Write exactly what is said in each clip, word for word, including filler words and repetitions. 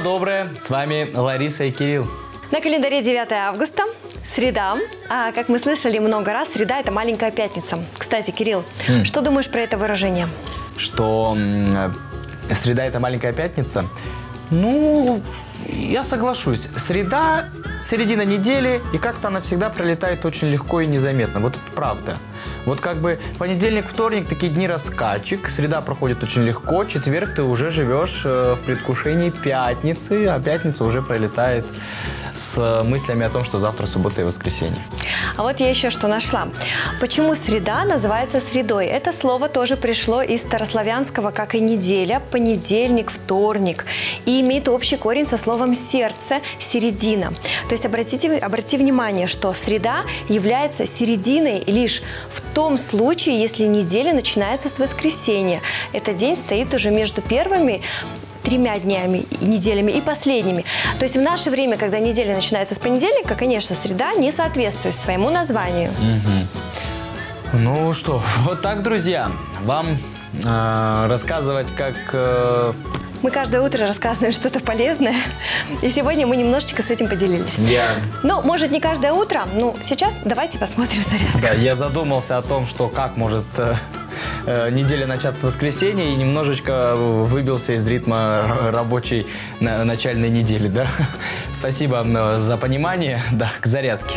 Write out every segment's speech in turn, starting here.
доброе, с вами Лариса и Кирилл. На календаре девятое августа, среда. А как мы слышали много раз, среда – это маленькая пятница. Кстати, Кирилл, mm. что думаешь про это выражение? Что среда – это маленькая пятница? Ну, я соглашусь. Среда – середина недели, и как-то она всегда пролетает очень легко и незаметно. Вот это правда. Вот как бы понедельник, вторник – такие дни раскачек, среда проходит очень легко, четверг ты уже живешь в предвкушении пятницы, а пятница уже пролетает с мыслями о том, что завтра суббота и воскресенье. А вот я еще что нашла. Почему среда называется средой? Это слово тоже пришло из старославянского, как и неделя, понедельник, вторник. И имеет общий корень со словом сердце, середина. То есть обратите, обратите внимание, что среда является серединой лишь в том случае, если неделя начинается с воскресенья. Этот день стоит уже между первыми тремя днями, неделями и последними. То есть в наше время, когда неделя начинается с понедельника, конечно, среда не соответствует своему названию. Угу. Ну что, вот так, друзья, вам э, рассказывать, как... Э... Мы каждое утро рассказываем что-то полезное, и сегодня мы немножечко с этим поделились. Я... Ну, может, не каждое утро, но сейчас давайте посмотрим зарядку. Да, я задумался о том, что как может... Э... неделя начаться с воскресенья и немножечко выбился из ритма рабочей начальной недели. Да? Спасибо за понимание. Да, к зарядке.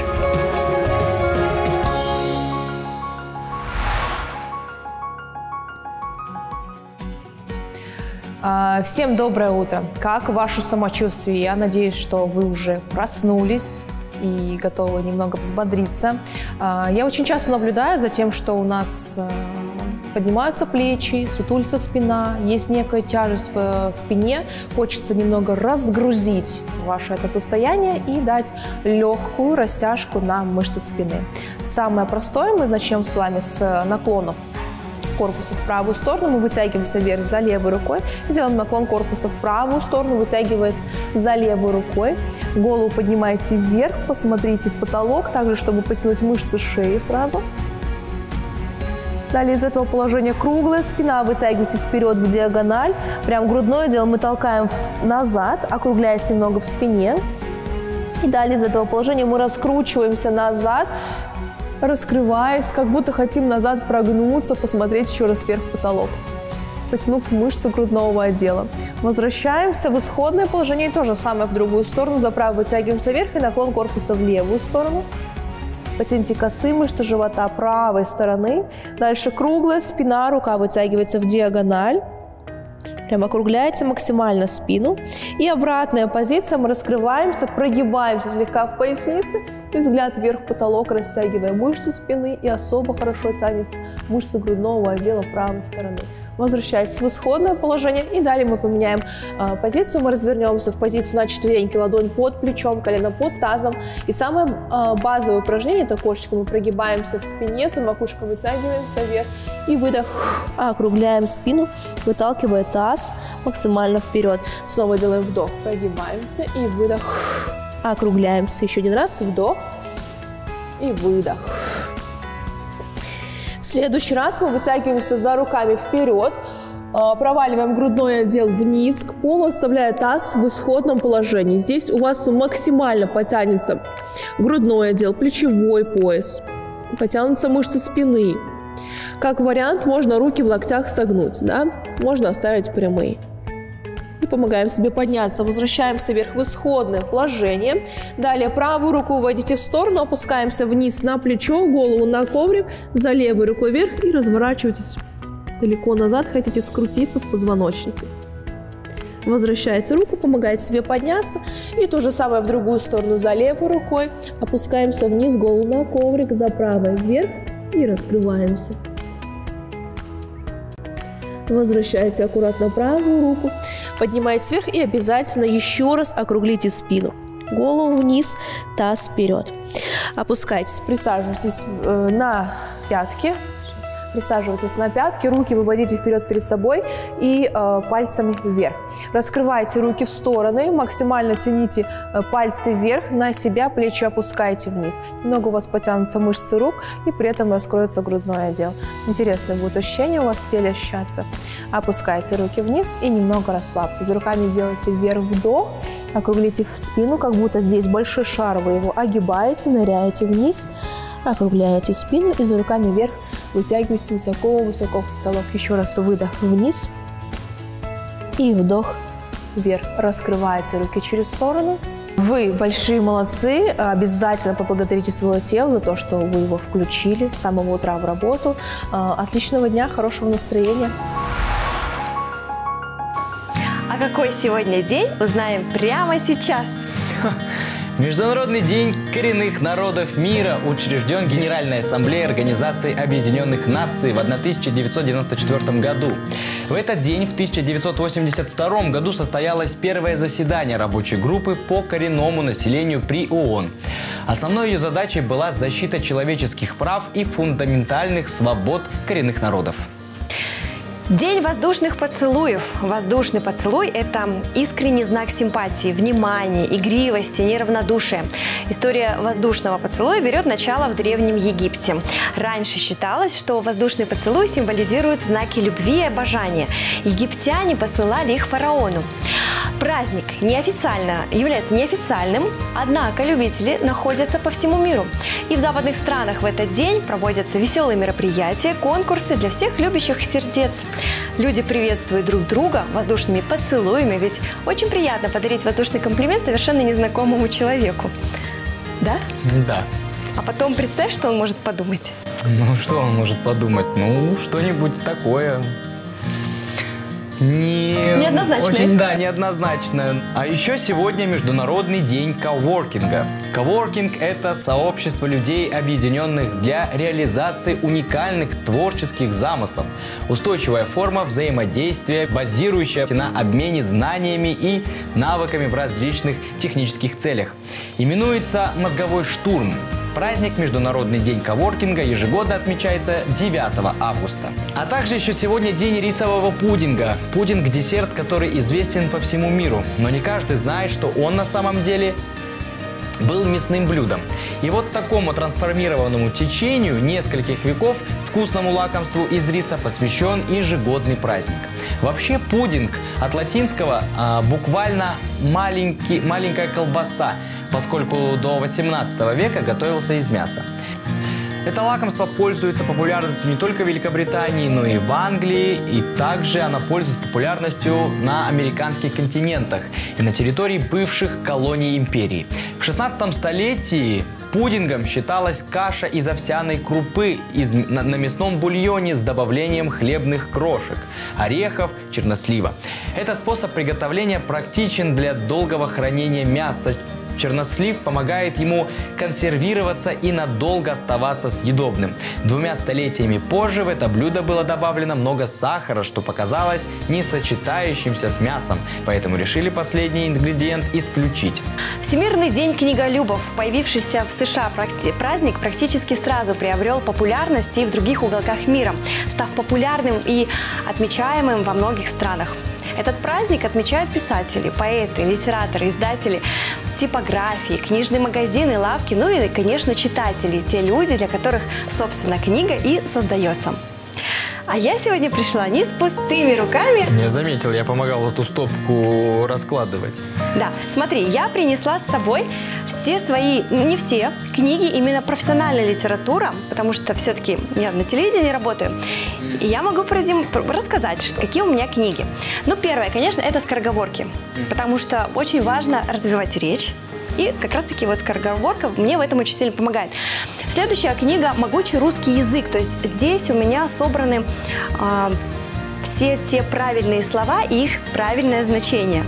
Всем доброе утро. Как ваше самочувствие? Я надеюсь, что вы уже проснулись и готовы немного взбодриться. Я очень часто наблюдаю за тем, что у нас поднимаются плечи, сутулится спина, есть некая тяжесть в спине. Хочется немного разгрузить ваше это состояние и дать легкую растяжку на мышцы спины. Самое простое, мы начнем с вами с наклонов корпуса в правую сторону, мы вытягиваемся вверх за левой рукой, делаем наклон корпуса в правую сторону, вытягиваясь за левой рукой, голову поднимаете вверх, посмотрите в потолок, также, чтобы потянуть мышцы шеи сразу. Далее из этого положения круглая спина, вытягивайтесь вперед в диагональ, прям грудное дело мы толкаем назад, округляясь немного в спине. И далее из этого положения мы раскручиваемся назад, раскрываясь, как будто хотим назад прогнуться, посмотреть еще раз вверх в потолок, потянув мышцы грудного отдела. Возвращаемся в исходное положение, то же самое в другую сторону, за правую вытягиваемся вверх и наклон корпуса в левую сторону. Потяните косые мышцы живота правой стороны. Дальше круглая спина, рука вытягивается в диагональ. Прям округляете максимально спину. И обратная позиция, мы раскрываемся, прогибаемся слегка в пояснице. И взгляд вверх в потолок, растягивая мышцы спины. И особо хорошо тянется мышцы грудного отдела правой стороны. Возвращайтесь в исходное положение. И далее мы поменяем э, позицию. Мы развернемся в позицию на четвереньки. Ладонь под плечом, колено под тазом. И самое э, базовое упражнение – это кошечка. Мы прогибаемся в спине, за макушкой вытягиваемся вверх. И выдох. Округляем спину, выталкивая таз максимально вперед. Снова делаем вдох. Прогибаемся и выдох. Округляемся. Еще один раз. Вдох и выдох. В следующий раз мы вытягиваемся за руками вперед, проваливаем грудной отдел вниз к полу, оставляя таз в исходном положении. Здесь у вас максимально потянется грудной отдел, плечевой пояс, потянутся мышцы спины. Как вариант, можно руки в локтях согнуть, да? Можно оставить прямые. И помогаем себе подняться. Возвращаемся вверх в исходное положение. Далее правую руку уводите в сторону, опускаемся вниз на плечо, голову на коврик, за левой рукой вверх и разворачивайтесь далеко назад. Хотите скрутиться в позвоночнике. Возвращаете руку, помогаете себе подняться. И то же самое в другую сторону, за левой рукой. Опускаемся вниз, голову на коврик, за правой вверх и раскрываемся. Возвращайте аккуратно правую руку. Поднимаетесь вверх и обязательно еще раз округлите спину. Голову вниз, таз вперед. Опускайтесь, присаживайтесь э, на пятки. Присаживайтесь на пятки, руки выводите вперед перед собой и э, пальцами вверх. Раскрывайте руки в стороны, максимально тяните э, пальцы вверх на себя, плечи опускайте вниз. Немного у вас потянутся мышцы рук и при этом раскроется грудной отдел. Интересное будет ощущение у вас в теле ощущаться. Опускайте руки вниз и немного расслабьтесь. Руками делайте вверх вдох, округлите в спину, как будто здесь большой шар, вы его огибаете, ныряете вниз, округляете спину и за руками вверх вытягиваете высоко-высоко в потолок. Еще раз выдох вниз и вдох вверх. Раскрываете руки через сторону. Вы большие молодцы, обязательно поблагодарите свое тело за то, что вы его включили с самого утра в работу. Отличного дня, хорошего настроения. А какой сегодня день, узнаем прямо сейчас. Международный день коренных народов мира учрежден Генеральной Ассамблеей Организации Объединенных Наций в тысяча девятьсот девяносто четвёртом году. В этот день, в тысяча девятьсот восемьдесят втором году, состоялось первое заседание рабочей группы по коренному населению при ООН. Основной ее задачей была защита человеческих прав и фундаментальных свобод коренных народов. День воздушных поцелуев. Воздушный поцелуй – это искренний знак симпатии, внимания, игривости, неравнодушия. История воздушного поцелуя берет начало в Древнем Египте. Раньше считалось, что воздушный поцелуй символизирует знаки любви и обожания. Египтяне посылали их фараону. Праздник неофициально является неофициальным, однако любители находятся по всему миру. И в западных странах в этот день проводятся веселые мероприятия, конкурсы для всех любящих сердец. Люди приветствуют друг друга воздушными поцелуями, ведь очень приятно подарить воздушный комплимент совершенно незнакомому человеку. Да? Да. А потом представь, что он может подумать. Ну, что он может подумать? Ну, что-нибудь такое. Не... Неоднозначно. Очень, да, неоднозначно. А еще сегодня Международный день коворкинга. Коворкинг – это сообщество людей, объединенных для реализации уникальных творческих замыслов. Устойчивая форма взаимодействия, базирующая на обмене знаниями и навыками в различных технических целях. Именуется «Мозговой штурм». Праздник Международный день коворкинга ежегодно отмечается девятого августа. А также еще сегодня день рисового пудинга. Пудинг – десерт, который известен по всему миру. Но не каждый знает, что он на самом деле был мясным блюдом. И вот такому трансформированному течению нескольких веков вкусному лакомству из риса посвящен ежегодный праздник. Вообще пудинг от латинского а, буквально маленький, маленькая колбаса, поскольку до восемнадцатого века готовился из мяса. Это лакомство пользуется популярностью не только в Великобритании, но и в Англии, и также оно пользуется популярностью на американских континентах и на территории бывших колоний империи. В шестнадцатом столетии пудингом считалась каша из овсяной крупы из, на, на мясном бульоне с добавлением хлебных крошек, орехов, чернослива. Этот способ приготовления практичен для долгого хранения мяса. Чернослив помогает ему консервироваться и надолго оставаться съедобным. Двумя столетиями позже в это блюдо было добавлено много сахара, что показалось не сочетающимся с мясом, поэтому решили последний ингредиент исключить. Всемирный день книголюбов, появившийся в США праздник, практически сразу приобрел популярность и в других уголках мира, став популярным и отмечаемым во многих странах. Этот праздник отмечают писатели, поэты, литераторы, издатели, типографии, книжные магазины, лавки, ну и, конечно, читатели, те люди, для которых, собственно, книга и создается. А я сегодня пришла не с пустыми руками. Я заметил, я помогал эту стопку раскладывать. Да, смотри, я принесла с собой все свои, не все, книги именно профессиональная литература, потому что все-таки я на телевидении работаю. И я могу продем... рассказать, какие у меня книги. Ну, первое, конечно, это скороговорки, потому что очень важно развивать речь. И как раз-таки вот скороговорка мне в этом очень сильно помогает. Следующая книга «Могучий русский язык». То есть здесь у меня собраны э, все те правильные слова и их правильное значение.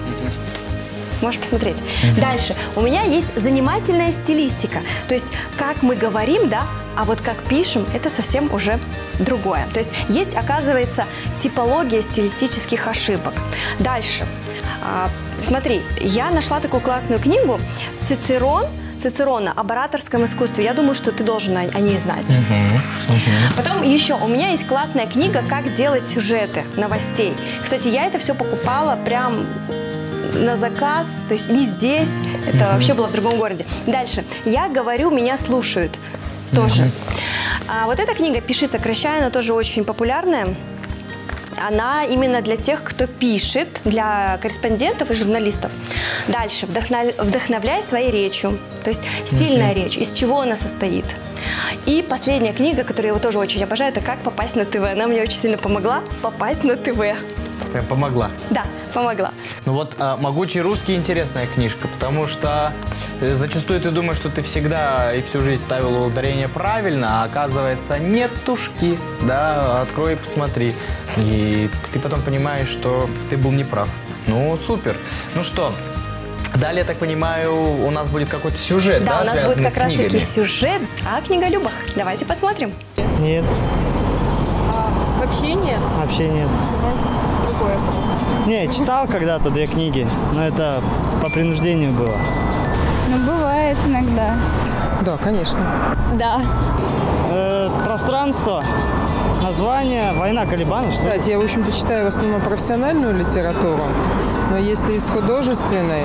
Можешь посмотреть. Mm-hmm. Дальше. У меня есть занимательная стилистика. То есть как мы говорим, да, а вот как пишем, это совсем уже другое. То есть есть, оказывается, типология стилистических ошибок. Дальше. Смотри, я нашла такую классную книгу «Цицерон. Цицерона об ораторском искусстве. Я думаю, что ты должен о, о ней знать. Угу. Угу. Потом еще у меня есть классная книга «Как делать сюжеты новостей». Кстати, я это все покупала прям на заказ, то есть не здесь, это mm-hmm. вообще было в другом городе. Дальше. «Я говорю, меня слушают». Тоже. Mm-hmm. А вот эта книга «Пиши, сокращай», она тоже очень популярная. Она именно для тех, кто пишет, для корреспондентов и журналистов. Дальше. Вдохнов... Вдохновляй своей речью. То есть сильная mm-hmm. речь. Из чего она состоит? И последняя книга, которую я тоже очень обожаю, это «Как попасть на ТВ». Она мне очень сильно помогла попасть на ТВ. Прям помогла? Да, помогла. Ну вот а, «Могучий русский» интересная книжка, потому что э, зачастую ты думаешь, что ты всегда и всю жизнь ставил ударение правильно, а оказывается нетушки. Да, открой и посмотри. И ты потом понимаешь, что ты был неправ. Ну, супер. Ну что, далее, я так понимаю, у нас будет какой-то сюжет, да, да, у нас связанный будет как раз таки с сюжет о книголюбах. Давайте посмотрим. Нет. А, вообще нет? Вообще нет. Другое. Не, читал когда-то две книги, но это по принуждению было. Ну, бывает иногда. Да, конечно. Да. Э, пространство, название, «Война Калибана», что ли? Кстати, я, в общем-то, читаю в основном профессиональную литературу, но если из художественной,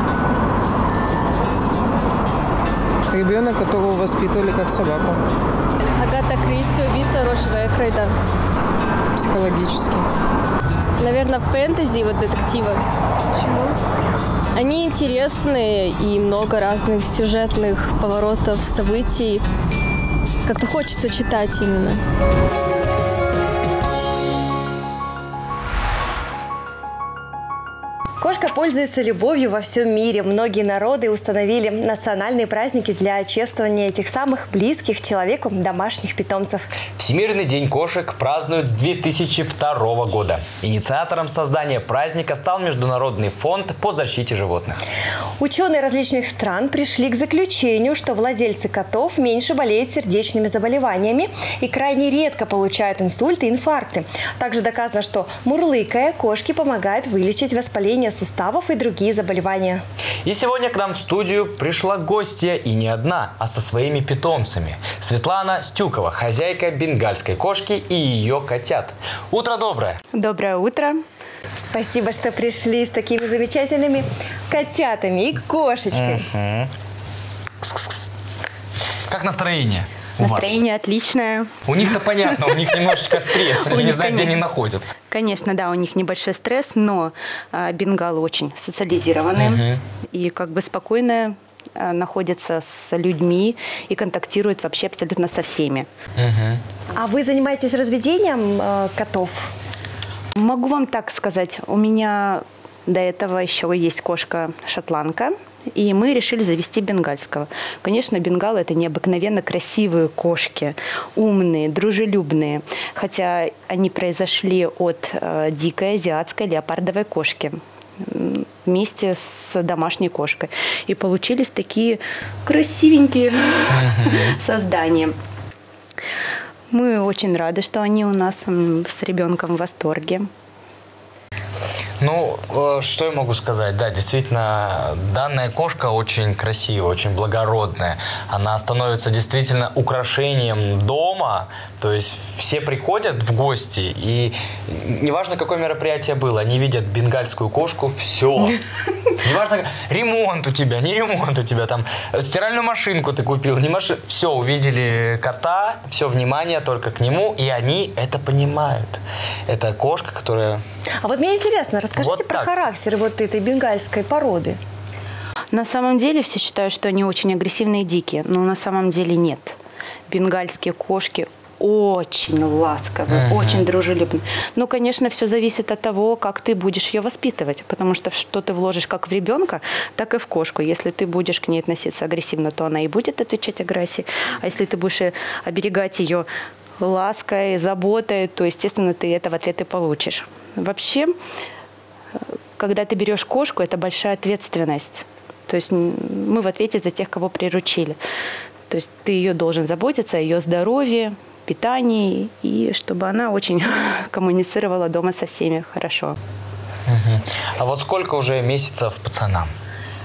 ребенок, которого воспитывали как собаку. Агата Кристи, «Убийца Роджера Экройда». Психологически. Наверное, фэнтези, вот детективы. Почему? Они интересные и много разных сюжетных поворотов, событий. Как-то хочется читать именно. Кошка пользуется любовью во всем мире. Многие народы установили национальные праздники для чествования этих самых близких человеку домашних питомцев. Всемирный день кошек празднуют с две тысячи второго года. Инициатором создания праздника стал Международный фонд по защите животных. Ученые различных стран пришли к заключению, что владельцы котов меньше болеют сердечными заболеваниями и крайне редко получают инсульты и инфаркты. Также доказано, что мурлыкая, кошки помогают вылечить воспаление суставов и другие заболевания. И сегодня к нам в студию пришла гостья, и не одна, а со своими питомцами. Светлана Стюкова, хозяйка бенгальской кошки и ее котят. Утро доброе! Доброе утро! Спасибо, что пришли с такими замечательными котятами и кошечкой. Угу. Как настроение? У Настроение вас? Отличное. У них-то понятно, у них немножечко стресс, они не знают, где они находятся. Конечно, да, у них небольшой стресс, но а, бенгалы очень социализированные угу. и как бы спокойно а, находятся с людьми и контактируют вообще абсолютно со всеми. Угу. А вы занимаетесь разведением э, котов? Могу вам так сказать, у меня до этого еще есть кошка-шотландка. И мы решили завести бенгальского. Конечно, бенгалы – это необыкновенно красивые кошки, умные, дружелюбные. Хотя они произошли от э, дикой азиатской леопардовой кошки вместе с домашней кошкой. И получились такие красивенькие создания. Мы очень рады, что они у нас с ребенком в восторге. Ну, что я могу сказать? Да, действительно, данная кошка очень красивая, очень благородная. Она становится действительно украшением дома. То есть все приходят в гости, и неважно, какое мероприятие было, они видят бенгальскую кошку, все. Неважно, ремонт у тебя, не ремонт у тебя, там, стиральную машинку ты купил, не машину. Все, увидели кота, все внимание только к нему, и они это понимают. Это кошка, которая... А вот мне интересно, расскажите Вот про так. характер вот этой бенгальской породы. На самом деле все считают, что они очень агрессивные и дикие, но на самом деле нет. Бенгальские кошки очень ласковые, uh-huh. очень дружелюбные. Ну, конечно, все зависит от того, как ты будешь ее воспитывать, потому что что ты вложишь как в ребенка, так и в кошку. Если ты будешь к ней относиться агрессивно, то она и будет отвечать агрессией. А если ты будешь оберегать ее лаской, заботой, то, естественно, ты это в ответ и получишь. Вообще, когда ты берешь кошку, это большая ответственность. То есть мы в ответе за тех, кого приручили. То есть ты ее должен заботиться о ее здоровье, питании, и чтобы она очень коммуницировала дома со всеми хорошо. Угу. А вот сколько уже месяцев пацанам?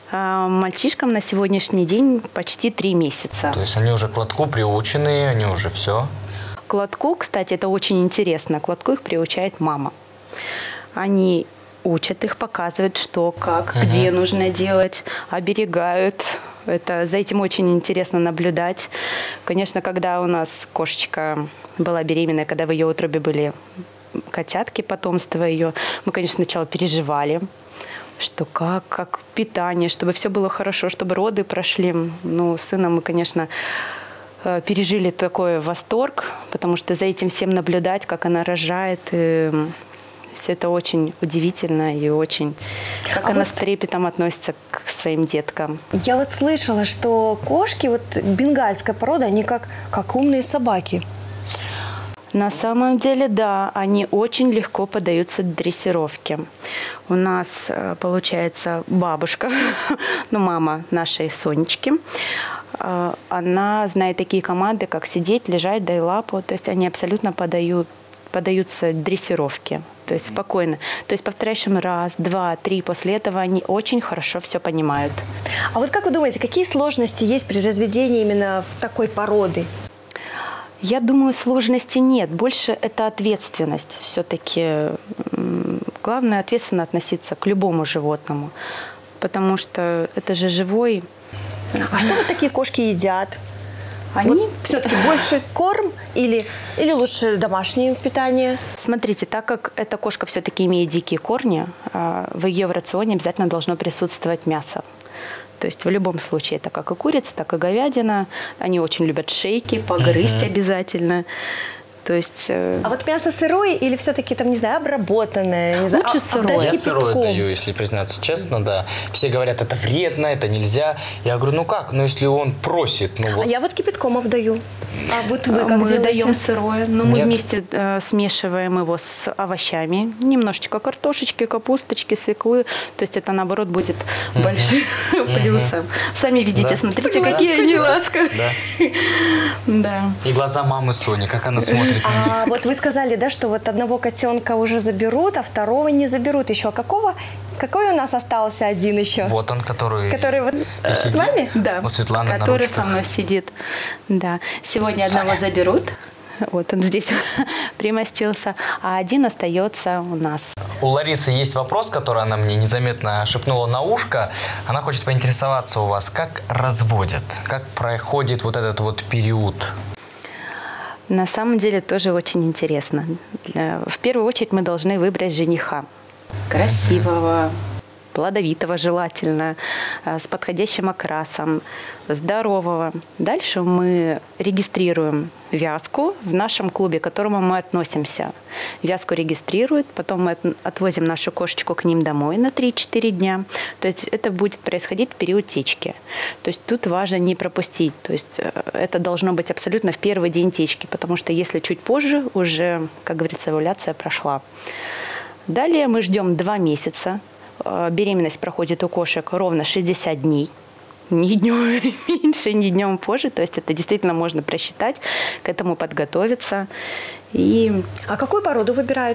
А мальчишкам на сегодняшний день почти три месяца. То есть они уже к лотку приучены, они уже все. К лотку, кстати, это очень интересно. К лотку их приучает мама. Они учат их, показывают, что, как, угу. где нужно делать, оберегают. Это, за этим очень интересно наблюдать. Конечно, когда у нас кошечка была беременная, когда в ее утробе были котятки, потомство ее, мы, конечно, сначала переживали, что как, как питание, чтобы все было хорошо, чтобы роды прошли. Ну, с сыном мы, конечно, пережили такой восторг, потому что за этим всем наблюдать, как она рожает, и все это очень удивительно и очень, как а она вот с трепетом относится к своим деткам. Я вот слышала, что кошки, вот бенгальская порода, они как, как умные собаки. На самом деле, да, они очень легко поддаются дрессировке. У нас, получается, бабушка, ну, мама нашей Сонечки, она знает такие команды, как сидеть, лежать, дай лапу. То есть они абсолютно подают, поддаются дрессировке. То есть спокойно. То есть повторяешь им раз, два, три. После этого они очень хорошо все понимают. А вот как вы думаете, какие сложности есть при разведении именно такой породы? Я думаю, сложностей нет. Больше это ответственность. Все-таки главное ответственно относиться к любому животному. Потому что это же живой. А что вот такие кошки едят? Они вот все-таки больше корм или, или лучше домашнее питание? Смотрите, так как эта кошка все-таки имеет дикие корни, в ее рационе обязательно должно присутствовать мясо. То есть в любом случае это как и курица, так и говядина. Они очень любят шейки, погрызть uh-huh. обязательно. То есть, э... А вот мясо сырое или все-таки, там, не знаю, обработанное? Не знаю, лучше сырое. Я сырое даю, если признаться честно, да. Все говорят, это вредно, это нельзя. Я говорю, ну как, ну если он просит. Ну, вот. А я вот кипятком обдаю. А вот вы как мы делаете? даем сырое, но мы вместе э, смешиваем его с овощами. Немножечко картошечки, капусточки, свеклы. То есть это, наоборот, будет uh-huh. большим uh-huh. плюсом. Сами видите, да. смотрите, да. какие они ласковые. Да. да. И глаза мамы Сони, как она смотрит. А вот вы сказали, да, что вот одного котенка уже заберут, а второго не заберут еще. А какого? Какой у нас остался один еще? Вот он, который... Который вот с вами? Да. У Светланы который на со мной сидит. Да. Сегодня Соня. Одного заберут. Вот он здесь примостился. А один остается у нас. У Ларисы есть вопрос, который она мне незаметно шепнула на ушко. Она хочет поинтересоваться у вас, как разводят? Как проходит вот этот вот период? На самом деле тоже очень интересно. В первую очередь мы должны выбрать жениха. Красивого, плодовитого желательно, с подходящим окрасом, здорового. Дальше мы регистрируем вязку в нашем клубе, к которому мы относимся. Вязку регистрируют, потом мы отвозим нашу кошечку к ним домой на три-четыре дня. То есть это будет происходить в период течки. То есть тут важно не пропустить. То есть это должно быть абсолютно в первый день течки, потому что если чуть позже, уже, как говорится, овуляция прошла. Далее мы ждем два месяца. Беременность проходит у кошек ровно шестьдесят дней. Ни днем меньше, ни днем позже. То есть это действительно можно просчитать, к этому подготовиться. И... А какую породу выбирают?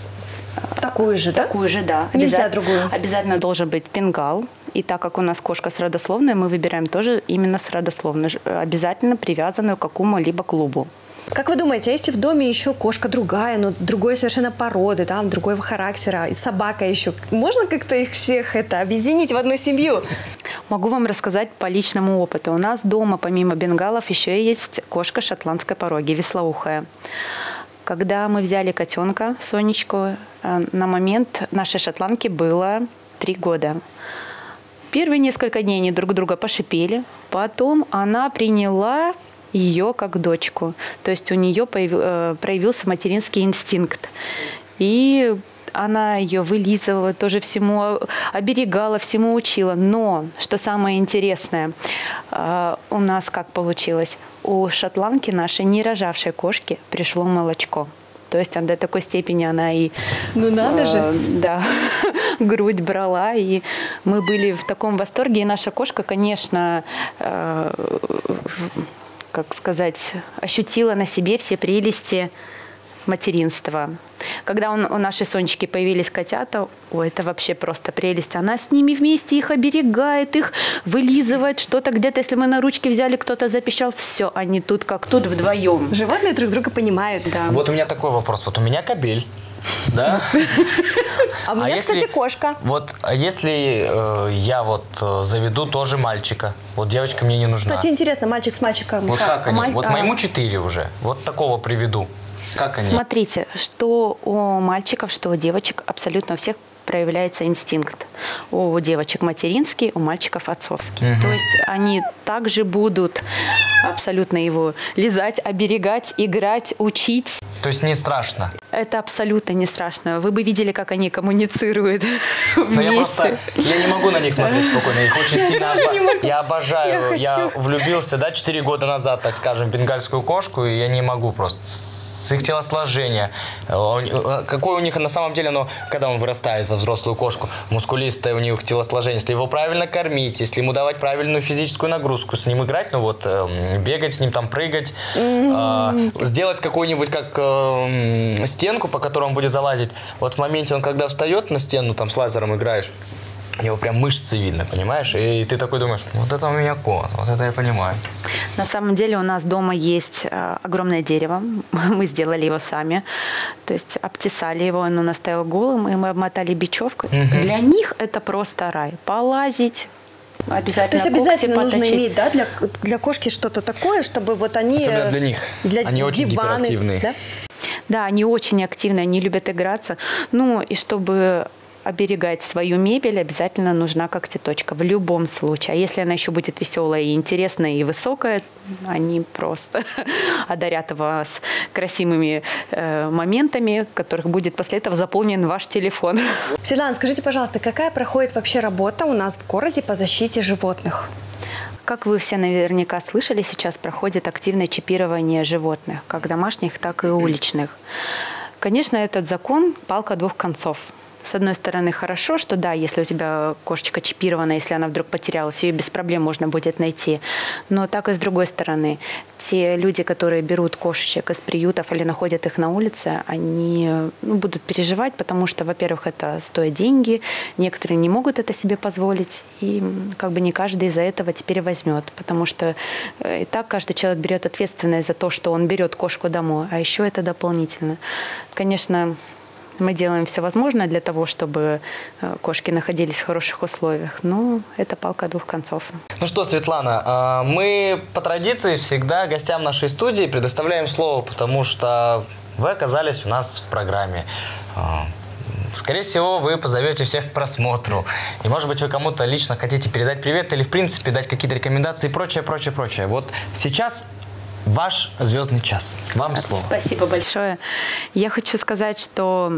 Такую же, да? Такую же, да. Нельзя другую? Обязательно должен быть бенгал. И так как у нас кошка с родословной, мы выбираем тоже именно с родословной. Обязательно привязанную к какому-либо клубу. Как вы думаете, а если в доме еще кошка другая, но другой совершенно породы, там, другого характера, и собака еще, можно как-то их всех это объединить в одну семью? Могу вам рассказать по личному опыту. У нас дома помимо бенгалов еще и есть кошка шотландской пороги, вислоухая. Когда мы взяли котенка, Сонечку, на момент нашей шотландки было три года. Первые несколько дней они друг друга пошипели, потом она приняла ее как дочку. То есть у нее проявился материнский инстинкт. И она ее вылизывала, тоже всему оберегала, всему учила. Но, что самое интересное, у нас как получилось? У шотландки нашей, не рожавшей кошки, пришло молочко. То есть до такой степени она и... Ну надо э, же! Да, грудь брала. И мы были в таком восторге. И наша кошка, конечно... Э, как сказать, ощутила на себе все прелести материнства. Когда он, у нашей Сонечки появились котята, ой, это вообще просто прелесть. Она с ними вместе их оберегает, их вылизывает, что-то где-то, если мы на ручки взяли, кто-то запищал, все, они тут как тут вдвоем. Животные друг друга понимают, да. Вот у меня такой вопрос. Вот у меня кобель. Да? А у меня, если, кстати, кошка. Вот, а если э, я вот э, заведу тоже мальчика, вот девочка мне не нужна. Кстати, интересно, мальчик с мальчиком. Вот как они? Маль... Вот а... моему четыре уже. Вот такого приведу. Как они? Смотрите, что у мальчиков, что у девочек, абсолютно у всех проявляется инстинкт. У девочек материнский, у мальчиков отцовский. Угу. То есть они также будут абсолютно его лизать, оберегать, играть, учить. То есть не страшно? Это абсолютно не страшно. Вы бы видели, как они коммуницируют вместе. Я просто, я не могу на них смотреть спокойно. Их очень сильно обожаю. Я обожаю. Я, я влюбился, да, четыре года назад, так скажем, в бенгальскую кошку, и я не могу просто. С их телосложения. Какое у них на самом деле, но когда он вырастает во взрослую кошку, мускулистое у них телосложение. Если его правильно кормить, если ему давать правильную физическую нагрузку, с ним играть, ну вот, бегать с ним, там прыгать, mm-hmm. э, сделать какую-нибудь как э, стенку, по которой он будет залазить. Вот в моменте он, когда встает на стену, там с лазером играешь, у него прям мышцы видно, понимаешь? И ты такой думаешь, вот это у меня кот, вот это я понимаю. На самом деле у нас дома есть огромное дерево, мы сделали его сами, то есть обтесали его, он у нас стоял голым, и мы обмотали бечевкой. Угу. Для них это просто рай. Полазить, обязательно. То есть обязательно нужно поточить. иметь, да, для, для кошки что-то такое, чтобы вот они... Особенно для них. Для они очень диваны, гиперактивные. Да? Да, они очень активны, они любят играться. Ну и чтобы оберегать свою мебель, обязательно нужна когтеточка в любом случае. А если она еще будет веселая и интересная и высокая, они просто одарят вас красивыми э, моментами, которых будет после этого заполнен ваш телефон. Светлана, скажите, пожалуйста, какая проходит вообще работа у нас в городе по защите животных? Как вы все наверняка слышали, сейчас проходит активное чипирование животных, как домашних, так и уличных. Конечно, этот закон – палка двух концов. С одной стороны, хорошо, что да, если у тебя кошечка чипирована, если она вдруг потерялась, ее без проблем можно будет найти. Но так и с другой стороны, те люди, которые берут кошечек из приютов или находят их на улице, они ну, будут переживать, потому что, во-первых, это стоит деньги, некоторые не могут это себе позволить, и как бы не каждый из-за этого теперь возьмет, потому что и так каждый человек берет ответственность за то, что он берет кошку домой, а еще это дополнительно. Конечно, мы делаем все возможное для того, чтобы кошки находились в хороших условиях. Но это палка двух концов. Ну что, Светлана, мы по традиции всегда гостям нашей студии предоставляем слово, потому что вы оказались у нас в программе. Скорее всего, вы позовете всех к просмотру. И, может быть, вы кому-то лично хотите передать привет или, в принципе, дать какие-то рекомендации и прочее, прочее, прочее. Вот сейчас ваш звездный час. Вам слово. Спасибо большое. Я хочу сказать, что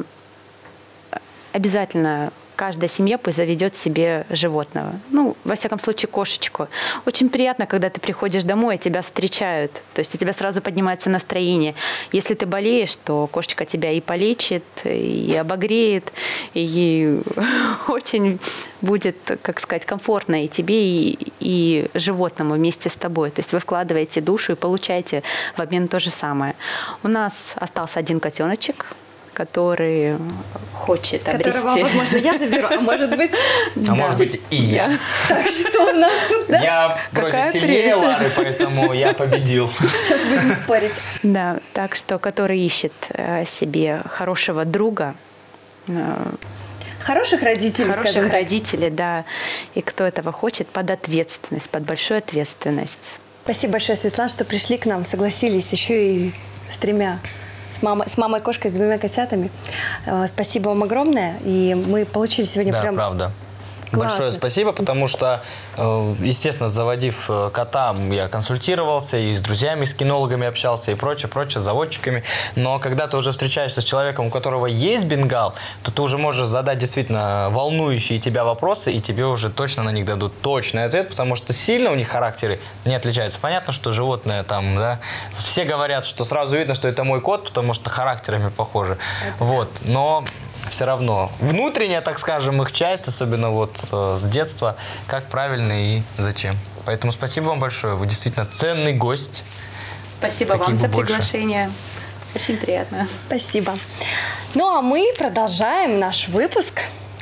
обязательно каждая семья пусть заведет себе животного. Ну, во всяком случае, кошечку. Очень приятно, когда ты приходишь домой, и тебя встречают. То есть у тебя сразу поднимается настроение. Если ты болеешь, то кошечка тебя и полечит, и обогреет, и очень будет, как сказать, комфортно и тебе, и, и животному вместе с тобой. То есть вы вкладываете душу и получаете в обмен то же самое. У нас остался один котеночек, который хочет Которого, обрести. возможно, я заберу, а может быть... А Да. может быть и я. Так что у нас тут, да? Я вроде Какая сильнее прелесть. Лары, поэтому я победил. Сейчас будем спорить. Да, так что, который ищет э, себе хорошего друга, э, Хороших родителей, хороших скажем так. родителей, да, и кто этого хочет, под ответственность, под большую ответственность. Спасибо большое, Светлана, что пришли к нам, согласились еще и с тремя. С мамой, с мамой кошкой, с двумя котятами. Э, Спасибо вам огромное. И мы получили сегодня Да, прям... правда. Классно. Большое спасибо, потому что, э, естественно, заводив э, кота, я консультировался и с друзьями, с кинологами общался и прочее, прочее, с заводчиками. Но когда ты уже встречаешься с человеком, у которого есть бенгал, то ты уже можешь задать действительно волнующие тебя вопросы, и тебе уже точно на них дадут точный ответ, потому что сильно у них характеры не отличаются. Понятно, что животные там, да, все говорят, что сразу видно, что это мой кот, потому что характерами похожи. Вот, но... Все равно внутренняя, так скажем, их часть, особенно вот э, с детства, как правильно и зачем. Поэтому спасибо вам большое. Вы действительно ценный гость. Спасибо Таких вам бы за больше. приглашение. Очень приятно. Спасибо. Ну а мы продолжаем наш выпуск.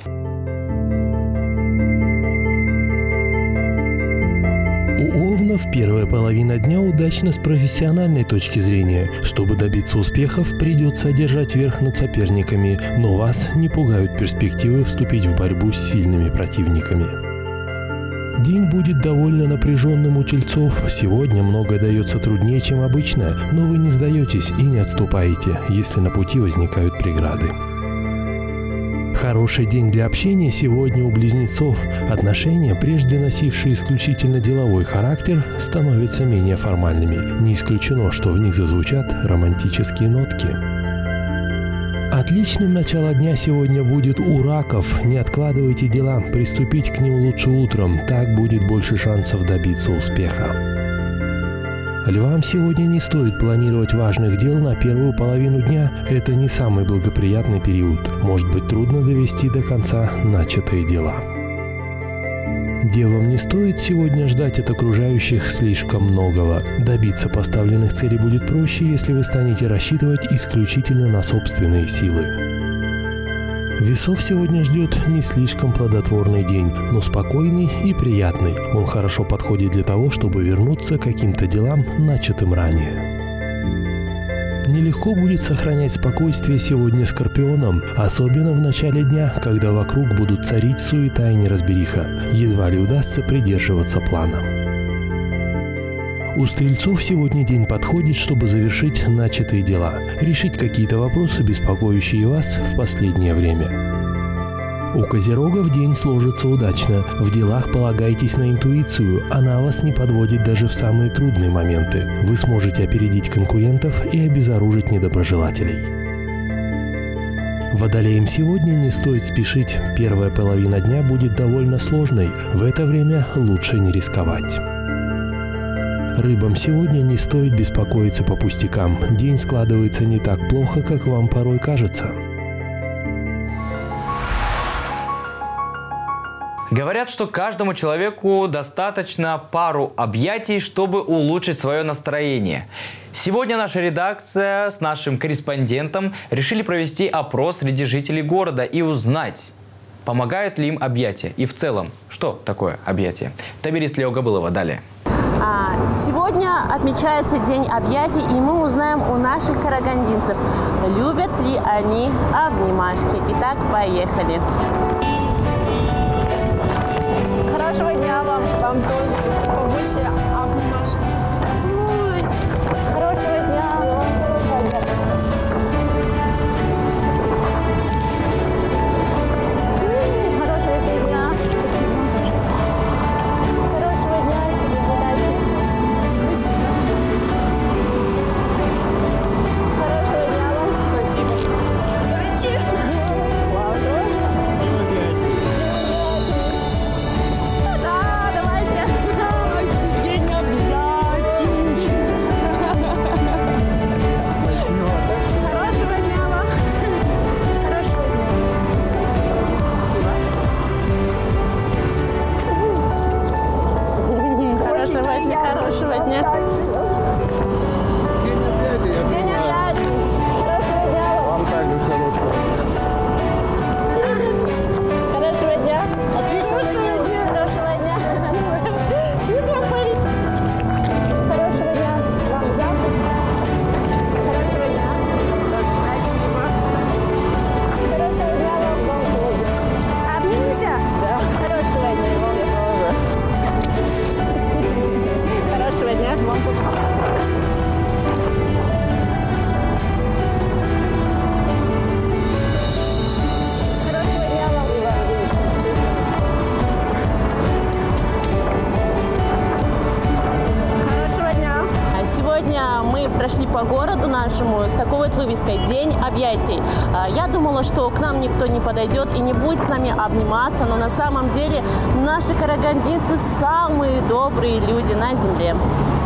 У овнов первая половина дня удачна с профессиональной точки зрения. Чтобы добиться успехов, придется одержать верх над соперниками, но вас не пугают перспективы вступить в борьбу с сильными противниками. День будет довольно напряженным у тельцов. Сегодня многое дается труднее, чем обычно, но вы не сдаетесь и не отступаете, если на пути возникают преграды. Хороший день для общения сегодня у близнецов. Отношения, прежде носившие исключительно деловой характер, становятся менее формальными. Не исключено, что в них зазвучат романтические нотки. Отличным начало дня сегодня будет у раков. Не откладывайте дела, приступить к ним лучше утром. Так будет больше шансов добиться успеха. Львам сегодня не стоит планировать важных дел на первую половину дня. Это не самый благоприятный период. Может быть трудно довести до конца начатые дела. Девам не стоит сегодня ждать от окружающих слишком многого. Добиться поставленных целей будет проще, если вы станете рассчитывать исключительно на собственные силы. Весов сегодня ждет не слишком плодотворный день, но спокойный и приятный. Он хорошо подходит для того, чтобы вернуться к каким-то делам, начатым ранее. Нелегко будет сохранять спокойствие сегодня скорпионам, особенно в начале дня, когда вокруг будут царить суета и неразбериха. Едва ли удастся придерживаться плана. У стрельцов сегодня день подходит, чтобы завершить начатые дела, решить какие-то вопросы, беспокоящие вас в последнее время. У козерогов день сложится удачно. В делах полагайтесь на интуицию, она вас не подводит даже в самые трудные моменты. Вы сможете опередить конкурентов и обезоружить недоброжелателей. Водолеям сегодня не стоит спешить. Первая половина дня будет довольно сложной. В это время лучше не рисковать. Рыбам сегодня не стоит беспокоиться по пустякам. День складывается не так плохо, как вам порой кажется. Говорят, что каждому человеку достаточно пару объятий, чтобы улучшить свое настроение. Сегодня наша редакция с нашим корреспондентом решили провести опрос среди жителей города и узнать, помогают ли им объятия. И в целом, что такое объятие? Табирис Леогабылова далее. Сегодня отмечается День объятий, и мы узнаем у наших карагандинцев, любят ли они обнимашки. Итак, поехали. Хорошего дня вам. Вам тоже. Побольше обнимашек. Ой, хорошего дня. Хорошего дня. Спасибо. Хорошего дня. Тебе удачи. Спасибо. Хорошего дня вам. Спасибо. Давайте. Хорошего дня. День объятий. Хорошего дня. Вам также хорошего. Хорошего дня. Отличного дня. Хорошего дня. Пусть вам парит. Хорошего дня. Вам завтра. Хорошего дня. Спасибо. Хорошего дня вам. Вам тоже. Обнимемся? Да. Хорошего дня. Вам тоже. Хорошего дня. Вам Хорошего дня. Сегодня мы прошли по городу нашему с такой вот вывеской «День объятий». Я думала, что к нам никто не подойдет и не будет с нами обниматься, но на самом деле наши карагандинцы самые добрые люди на земле.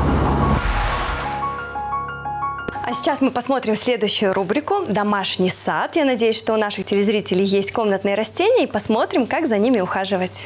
А сейчас мы посмотрим следующую рубрику «Домашний сад». Я надеюсь, что у наших телезрителей есть комнатные растения, и посмотрим, как за ними ухаживать.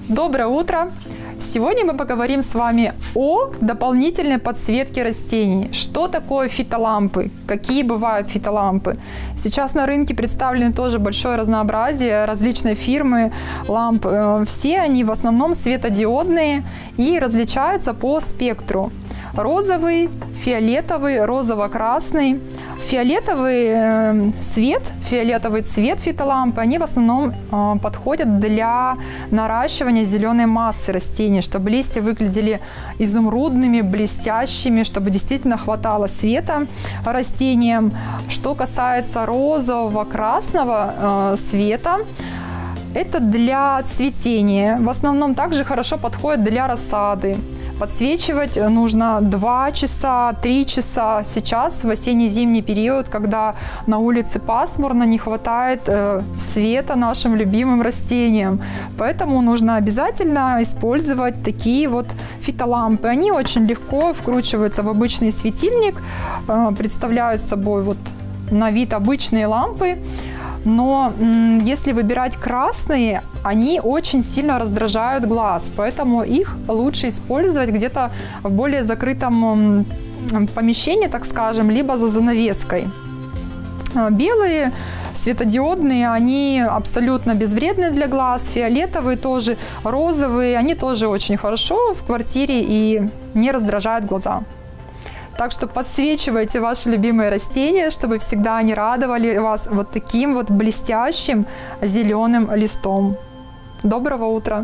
Доброе утро! Сегодня мы поговорим с вами о дополнительной подсветке растений. Что такое фитолампы? Какие бывают фитолампы? Сейчас на рынке представлены тоже большое разнообразие, различные фирмы ламп. Все они в основном светодиодные и различаются по спектру. Розовый, фиолетовый, розово-красный. Фиолетовый э, свет, фиолетовый цвет фитолампы, они в основном э, подходят для наращивания зеленой массы растений, чтобы листья выглядели изумрудными, блестящими, чтобы действительно хватало света растениям. Что касается розового, красного э, света, это для цветения. В основном также хорошо подходит для рассады. Подсвечивать нужно два часа, три часа. Сейчас, в осенне-зимний период, когда на улице пасмурно, не хватает э, света нашим любимым растениям. Поэтому нужно обязательно использовать такие вот фитолампы. Они очень легко вкручиваются в обычный светильник, э, представляют собой вот на вид обычные лампы. Но м, если выбирать красные, они очень сильно раздражают глаз, поэтому их лучше использовать где-то в более закрытом м, помещении, так скажем, либо за занавеской. Белые светодиодные, они абсолютно безвредны для глаз, фиолетовые тоже, розовые, они тоже очень хорошо в квартире и не раздражают глаза. Так что подсвечивайте ваши любимые растения, чтобы всегда они радовали вас вот таким вот блестящим зеленым листом. Доброго утра!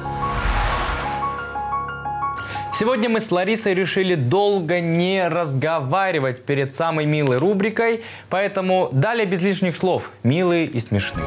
Сегодня мы с Ларисой решили долго не разговаривать перед самой милой рубрикой, поэтому далее без лишних слов. Милые и смешные.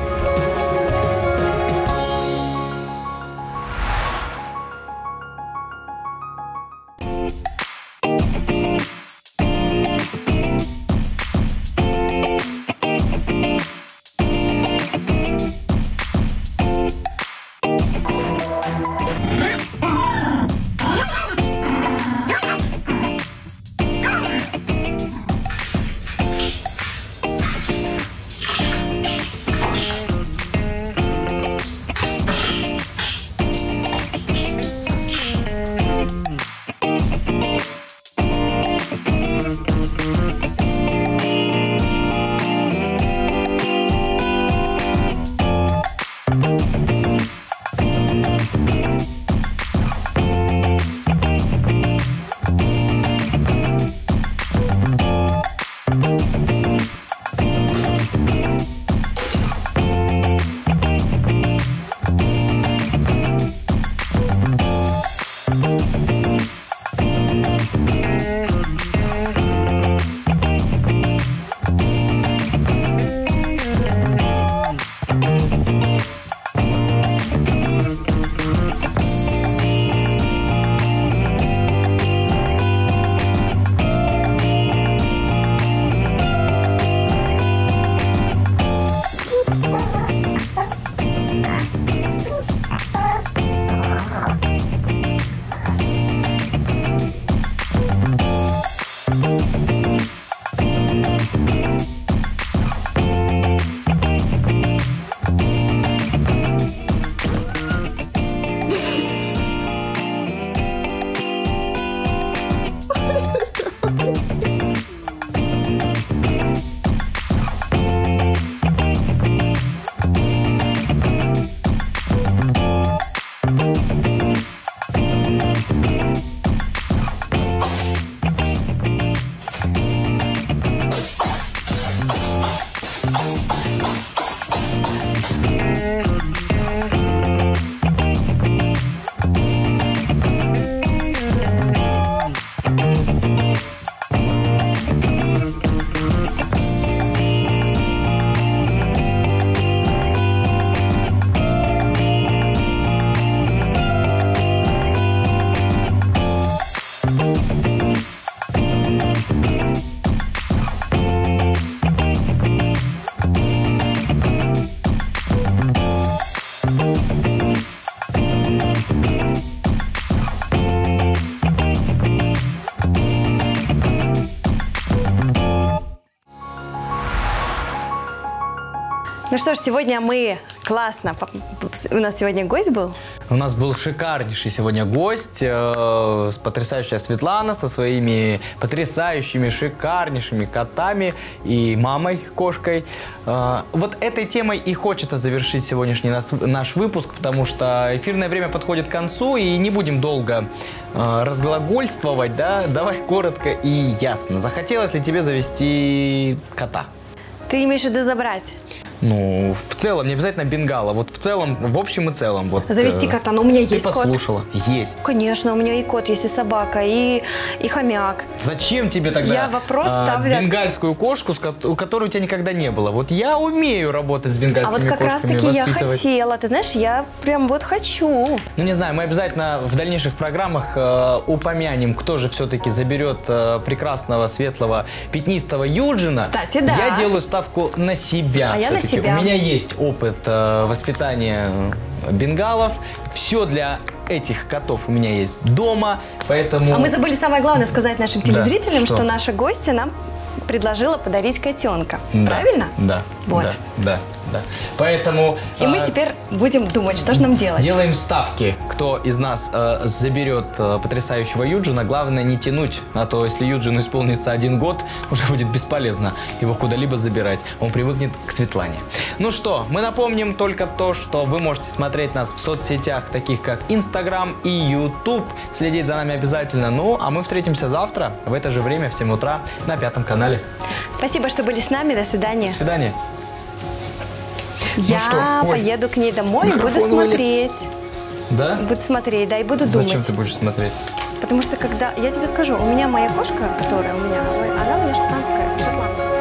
Ну что ж, сегодня мы классно. У нас сегодня гость был. У нас был шикарнейший сегодня гость, э, потрясающая Светлана со своими потрясающими, шикарнейшими котами и мамой, кошкой. Э, вот этой темой и хочется завершить сегодняшний нас, наш выпуск, потому что эфирное время подходит к концу, и не будем долго э, разглагольствовать, да? Давай коротко и ясно. Захотелось ли тебе завести кота? Ты имеешь в виду забрать? Ну, в целом, не обязательно бенгала, вот в целом, в общем и целом. Вот, завести э, кота, но у меня есть кот. Ты послушала? Кот. Есть. Конечно, у меня и кот есть, и собака, и, и хомяк. Зачем тебе тогда я вопрос э, ставлю... бенгальскую кошку, у которой у тебя никогда не было? Вот я умею работать с бенгальскими кошками, А вот как раз таки я хотела, ты знаешь, я прям вот хочу. Ну, не знаю, мы обязательно в дальнейших программах э, упомянем, кто же все-таки заберет э, прекрасного, светлого, пятнистого Юджина. Кстати, да. Я делаю ставку на себя. А я на себя. У меня есть опыт э, воспитания бенгалов. Все для этих котов у меня есть дома, поэтому... А мы забыли самое главное сказать нашим телезрителям, да, что? что наша гостья нам предложила подарить котенка. Да, правильно? Да. Вот. Да, да, да. Поэтому... И э, мы теперь будем думать, что же нам делать. Делаем ставки, кто из нас э, заберет э, потрясающего Юджина. Главное не тянуть, а то если Юджину исполнится один год, уже будет бесполезно его куда-либо забирать. Он привыкнет к Светлане. Ну что, мы напомним только то, что вы можете смотреть нас в соцсетях, таких как Инстаграм и Ютуб. Следить за нами обязательно. Ну, а мы встретимся завтра в это же время в семь утра на Пятом канале. Спасибо, что были с нами. До свидания. До свидания. Я ну что? поеду к ней домой и буду смотреть. Вылез. Да? Буду смотреть, да, и буду думать. Зачем ты будешь смотреть? Потому что когда, я тебе скажу, у меня моя кошка, которая у меня, она у меня шотландская, шотландская.